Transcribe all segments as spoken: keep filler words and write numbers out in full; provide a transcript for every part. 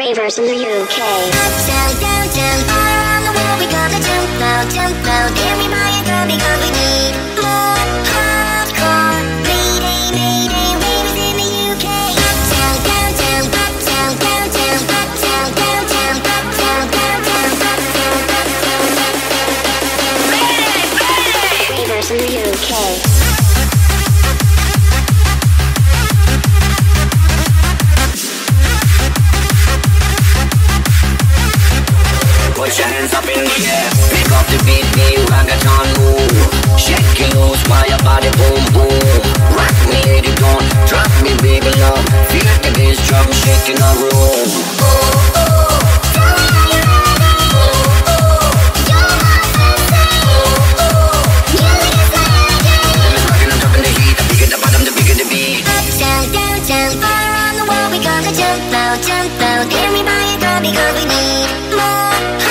Ravers in the U K. Uptown, downtown, all around the world we gotta jump loud, jump loud. Everybody go because we need more hardcore. Mayday, mayday, ravers in the U K. Uptown, downtown, uptown, downtown, uptown, downtown, uptown, downtown, uptown, downtown. Ravers in the U K. Put your hands up in the air, pick up the beat, beat, reggaeton move. Shake it loose while your body boom boom. Rock me, lady, don't drop me, baby love. Feel the bass drum shaking the room. Oh, oh, tell me how you ready. Oh, oh, you're my sensei. Oh, oh, music is like energy. Them is rocking on top in the heat, the bigger the bottom, the bigger the beat. Uptown, downtown, all around the world we gotta jump loud, jump loud. Everybody go because we need more.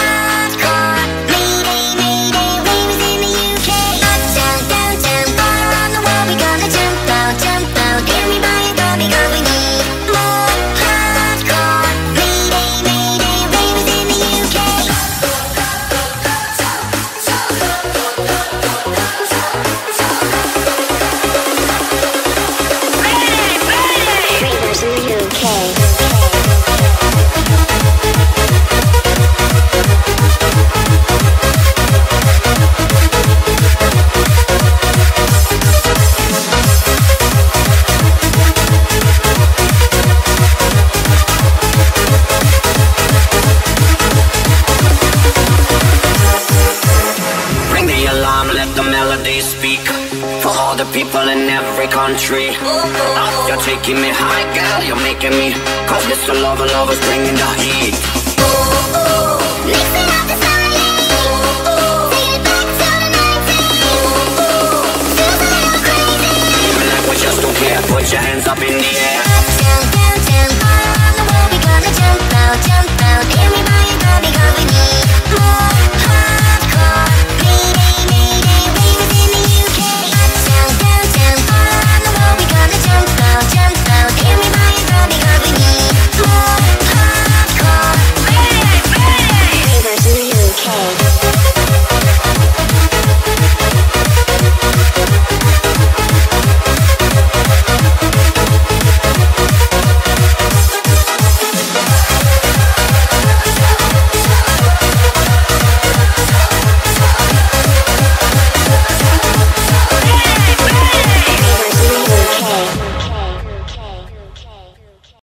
Speak for all the people in every country. Uh, you're taking me high, girl, you're making me. Cause this love, love is bringing the heat. Oh, oh, listen up the silence. Oh, oh, take it back to the nineties. Oh, oh, feels a little crazy. Even like we just don't care, put your hands up in the air.